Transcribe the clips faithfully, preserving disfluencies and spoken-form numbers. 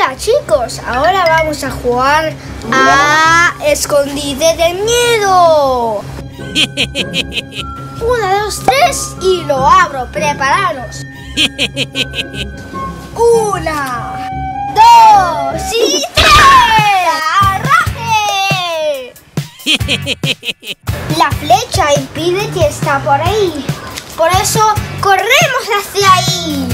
Hola chicos, ahora vamos a jugar a escondite de miedo. Una, dos, tres y lo abro, prepararos. Una, dos y tres. ¡Arraje! La flecha impide que está por ahí. Por eso corremos hacia ahí.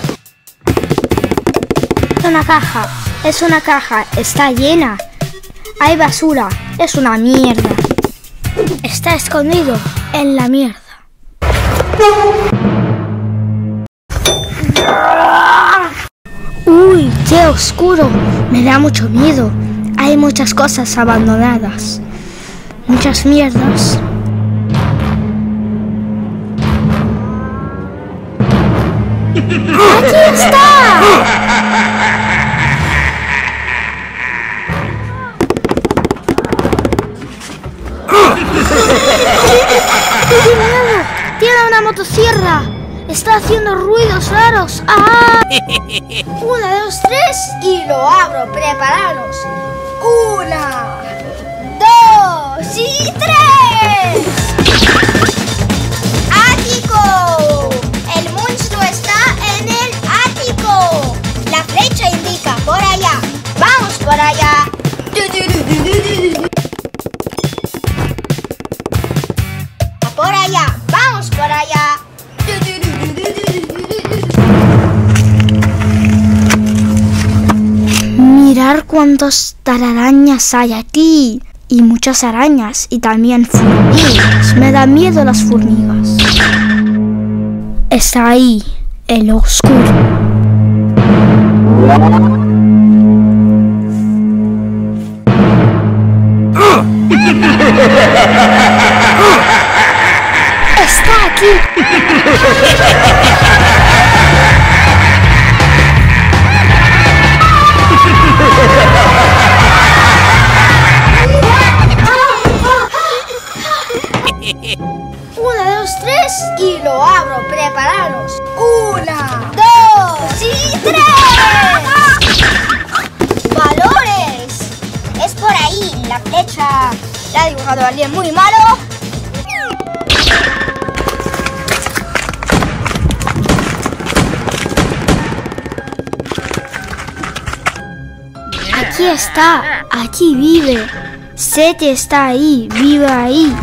Es una caja, es una caja, está llena. Hay basura, es una mierda. Está escondido en la mierda. Uy, qué oscuro, me da mucho miedo. Hay muchas cosas abandonadas, muchas mierdas. ¡Aquí está! ¡Qué miedo! ¡Tiene una motosierra! ¡Está haciendo ruidos raros! ¡Ah! Una, dos, tres y lo abro. Prepararos. Una, dos y tres. ¡Ático! El monstruo está en el ático. La flecha indica por allá. ¡Vamos por allá! Por allá, vamos por allá. Mirar cuántas telarañas hay aquí. Y muchas arañas y también formigas. Me da miedo las formigas. Está ahí, en lo oscuro. Está aquí. Una, dos, tres y lo abro. Prepararos. Una, dos y tres. ¡Valores! Es por ahí. La flecha la ha dibujado alguien muy malo. Aquí está, aquí vive. Sete está ahí, vive ahí.